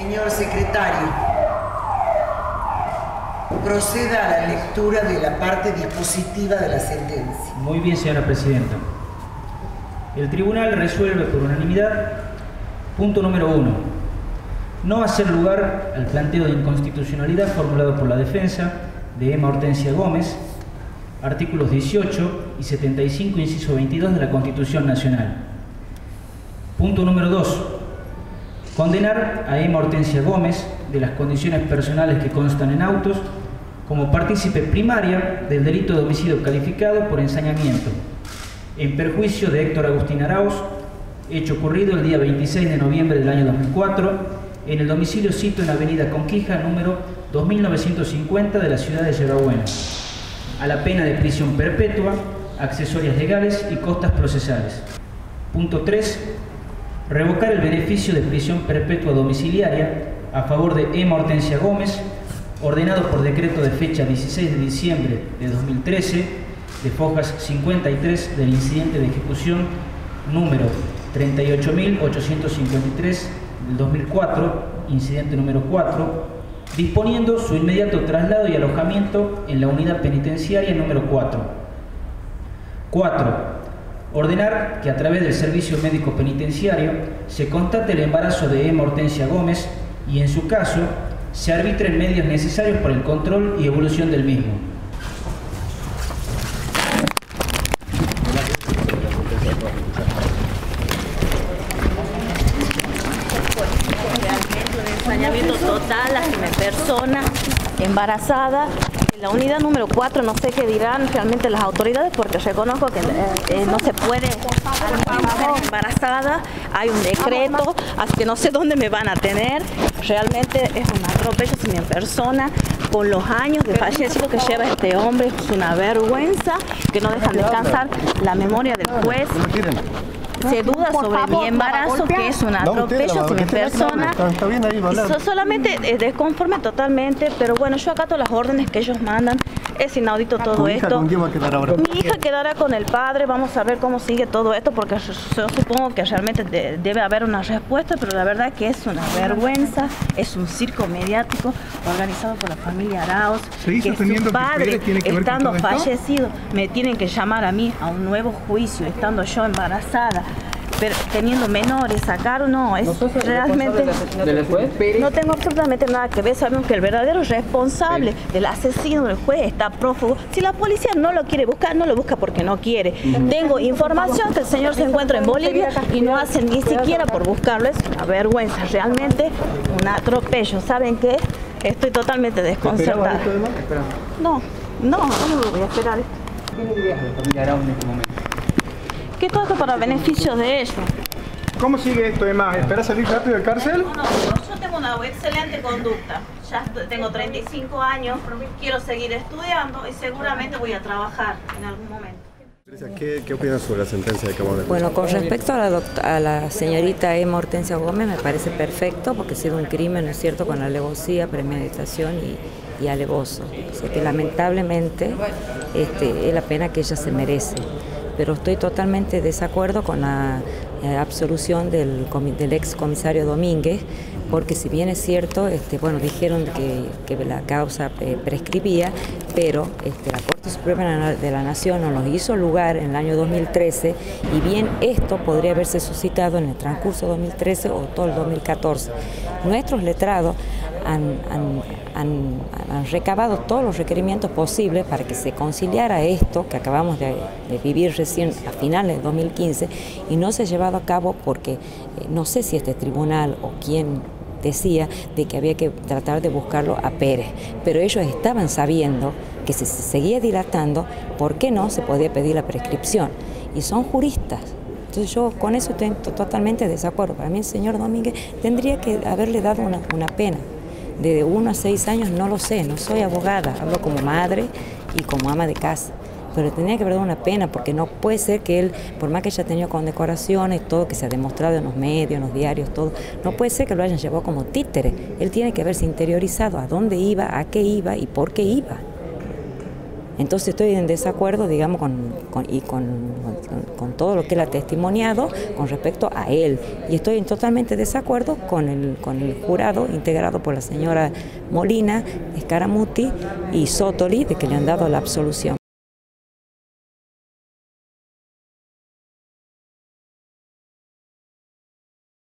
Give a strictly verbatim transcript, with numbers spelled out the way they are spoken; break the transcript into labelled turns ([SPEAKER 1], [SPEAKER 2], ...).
[SPEAKER 1] Señor secretario, proceda a la lectura de la parte dispositiva de la sentencia.
[SPEAKER 2] Muy bien, señora presidenta. El tribunal resuelve por unanimidad, punto número uno, no hacer lugar al planteo de inconstitucionalidad formulado por la defensa de Emma Hortensia Gómez, artículos dieciocho y setenta y cinco, inciso veintidós de la Constitución Nacional. Punto número dos, condenar a Emma Hortensia Gómez de las condiciones personales que constan en autos como partícipe primaria del delito de homicidio calificado por ensañamiento en perjuicio de Héctor Agustín Arauz, hecho ocurrido el día veintiséis de noviembre del año dos mil cuatro en el domicilio sito en Avenida Conquija, número dos mil novecientos cincuenta de la ciudad de Yerbabuena, a la pena de prisión perpetua, accesorias legales y costas procesales. Punto tres. Revocar el beneficio de prisión perpetua domiciliaria a favor de Emma Hortensia Gómez, ordenado por decreto de fecha dieciséis de diciembre de dos mil trece, de fojas cincuenta y tres del incidente de ejecución número treinta y ocho mil ochocientos cincuenta y tres del dos mil cuatro, incidente número cuatro, disponiendo su inmediato traslado y alojamiento en la unidad penitenciaria número cuatro. cuatro. Ordenar que a través del servicio médico penitenciario se constate el embarazo de Emma Hortensia Gómez y, en su caso, se arbitren medios necesarios para el control y evolución del mismo.
[SPEAKER 3] Realmente un ensañamiento total a mi persona embarazada. La unidad número cuatro, no sé qué dirán realmente las autoridades, porque reconozco que eh, eh, no se puede mujer embarazada, hay un decreto, así que no sé dónde me van a tener. Realmente es un atropello a mi persona, con los años de fallecido que lleva este hombre, es una vergüenza que no dejan descansar la memoria del juez. Se duda sobre mi embarazo, que es un atropello hacia mi persona. So, solamente eh, desconforme totalmente, pero bueno, yo acato las órdenes que ellos mandan. Es inaudito todo esto. Mi hija quedará con el padre, vamos a ver cómo sigue todo esto, porque yo, yo supongo que realmente de, debe haber una respuesta, pero la verdad que es una vergüenza, es un circo mediático organizado por la familia Arauz, que su padre, que que estando fallecido, me tienen que llamar a mí a un nuevo juicio, estando yo embarazada. Pero teniendo menores, sacar o no, es realmente... No tengo absolutamente nada que ver. Sabemos que el verdadero responsable del asesino del juez está prófugo. Si la policía no lo quiere buscar, no lo busca porque no quiere. Tengo información que el señor se encuentra en Bolivia y no hacen ni siquiera por buscarlo. Es una vergüenza, realmente un atropello. ¿Saben qué? Estoy totalmente desconcertada. No, no, no lo voy a esperar.
[SPEAKER 4] ¿Qué le dirías a la familia Arauz en este momento?
[SPEAKER 3] Que todo esto para beneficio de ellos.
[SPEAKER 5] ¿Cómo sigue esto, Emma? ¿Esperás salir rápido de cárcel?
[SPEAKER 3] No, no, yo tengo una excelente conducta. Ya tengo treinta y cinco años, quiero seguir estudiando y seguramente voy a trabajar en algún momento.
[SPEAKER 6] ¿Qué, qué opinas sobre la sentencia de que acabamos de
[SPEAKER 7] Bueno, con respecto a la, a la señorita Emma Hortensia Gómez, me parece perfecto, porque ha sido un crimen, ¿no es cierto?, con alevosía, premeditación y, y alevoso. O sea que lamentablemente este, es la pena que ella se merece. Pero estoy totalmente de desacuerdo con la eh, absolución del, del ex comisario Domínguez, porque si bien es cierto, este, bueno, dijeron que, que la causa eh, prescribía, pero este, la Corte Suprema de la Nación nos lo hizo lugar en el año dos mil trece, y bien esto podría haberse suscitado en el transcurso de dos mil trece o todo el dos mil catorce. Nuestros letrados Han, han, han, han recabado todos los requerimientos posibles para que se conciliara esto que acabamos de, de vivir recién a finales de dos mil quince, y no se ha llevado a cabo porque eh, no sé si este tribunal o quién decía de que había que tratar de buscarlo a Pérez, pero ellos estaban sabiendo que si se seguía dilatando, ¿por qué no se podía pedir la prescripción? Y son juristas. Entonces yo con eso estoy totalmente de desacuerdo. Para mí el señor Domínguez tendría que haberle dado una, una pena. De uno a seis años no lo sé, no soy abogada, hablo como madre y como ama de casa. Pero tenía que haber dado una pena, porque no puede ser que él, por más que haya tenido condecoraciones, todo que se ha demostrado en los medios, en los diarios, todo, no puede ser que lo hayan llevado como títere. Él tiene que haberse interiorizado a dónde iba, a qué iba y por qué iba. Entonces estoy en desacuerdo, digamos, con, con, y con, con, con todo lo que él ha testimoniado con respecto a él. Y estoy en totalmente desacuerdo con el, con el jurado integrado por la señora Molina, Scaramutti y Sotoli, de que le han dado la absolución.